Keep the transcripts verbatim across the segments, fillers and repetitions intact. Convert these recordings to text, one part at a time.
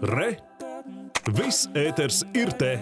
Re! Viss ēters ir te!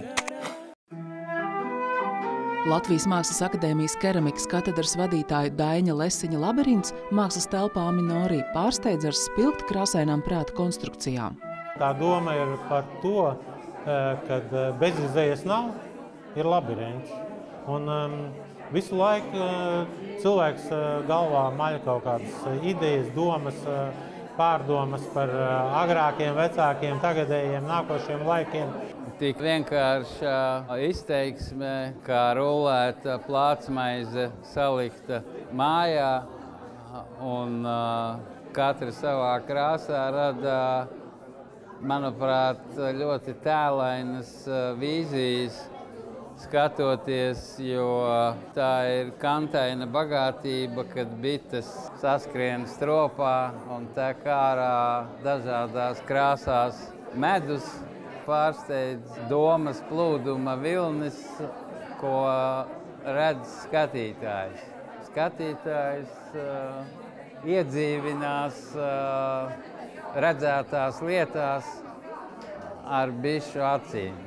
Latvijas Mākslas akadēmijas keramikas katedras vadītāja Daiņa Lesiņa labirints mākslas telpā Minori pārsteidz ar spilgti krāsainām prāta konstrukcijām. Tā doma ir par to, kad bezizējas nav, ir labirints. Un um, visu laiku uh, cilvēks uh, galvā maļ kaut kādas idejas, domas, uh, pārdomas par uh, agrākiem, vecākiem, tagadējiem, nākošiem laikiem. Tik vienkārša izteiksme, kā rulēta plātsmaize salikta mājā un uh, katra savā krāsā rada, manuprāt, ļoti tēlainas uh, vīzijas skatoties, jo tā ir kantaina bagātība, kad bites saskrien stropā un tek ārā dažādās krāsās medus. Pārsteidz domas plūduma vilnis, ko redz skatītājs. Skatītājs uh, iedzīvinās uh, redzētās lietās ar bišu acīm.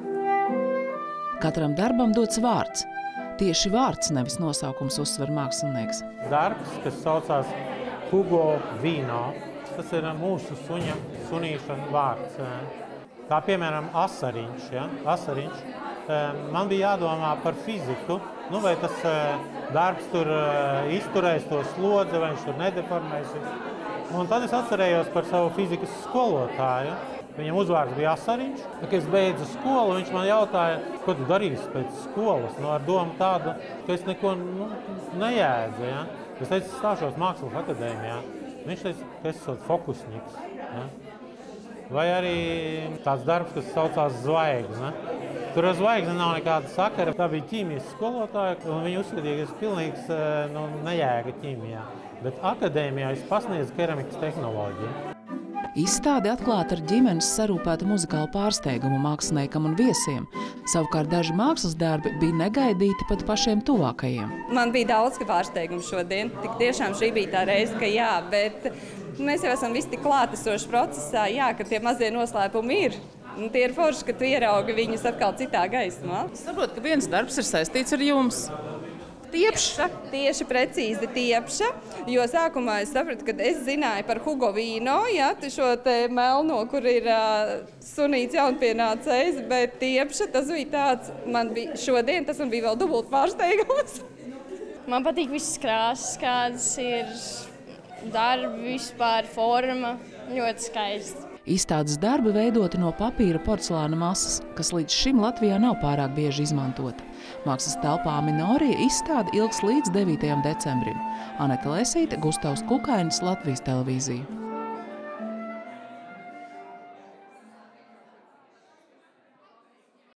Katram darbam dots vārds. Tieši vārds, nevis nosaukums, uzsver mākslinieks. Darbs, kas saucās Hugo Vino, tas ir mūsu suņa, sunīša vārds. Kā piemēram asariņš, ja? Asariņš. Man bija jādomā par fiziku, nu, vai tas darbs tur izturēs to slodzi, vai viņš tur nedeformēsies. Un tad es atcerējos par savu fizikas skolotāju. Viņam uzvārds bija Asariņš. Kad es beidzu skolu, viņš man jautāja, ko tu darīsi pēc skolas. Nu, ar domu tādu, ka es neko nu, nejēdzu. Ja? Es teicu, es stāšos Mākslas akadēmijā. Viņš teica, ka es esmu fokusniks. Ja? Vai arī tāds darbs, kas saucās Zvaigzne. Tur ar zvaigzni nav nekāda sakara. Tā bija ķīmijas skolotāja, un viņa uzskatīja, ka es pilnīgs nu, nejēga ķīmijā. Bet akadēmijā es pasniedzu keramikas tehnoloģiju. Izstāde atklāta ar ģimenes sarūpētu muzikālu pārsteigumu māksliniekam un viesiem. Savukārt daži mākslas darbi bija negaidīti pat pašiem tuvākajiem. Man bija daudz pārsteigumu šodien. Tik tiešām šī bija tā reize, ka jā, bet mēs jau esam visi tik klātesoši procesā, jā, ka tie mazie noslēpumi ir. Un tie ir forši, ka tu ieraugi viņus atkal citā gaismā. Es saprotu, ka viens darbs ir saistīts ar jums. Tiepša. Tieši precīzi tiepša, jo sākumā es sapratu, ka es zināju par Hugo Vino, ja, šo te melno, kur ir uh, sunīts jaunpienācējs, bet tiepša, tas bija tāds, man bija šodien, tas man bija vēl dubult pārsteigums. Man patīk visas krāsas, kādas ir darbi, vispār forma, ļoti skaisti. Izstādes darbi veidoti no papīra porcelāna masas, kas līdz šim Latvijā nav pārāk bieži izmantota. Mākslas telpā Minori izstāde ilgs līdz devītajam decembrim. Aneta Lesīte, Gustavs Kukainis, Latvijas televīzija.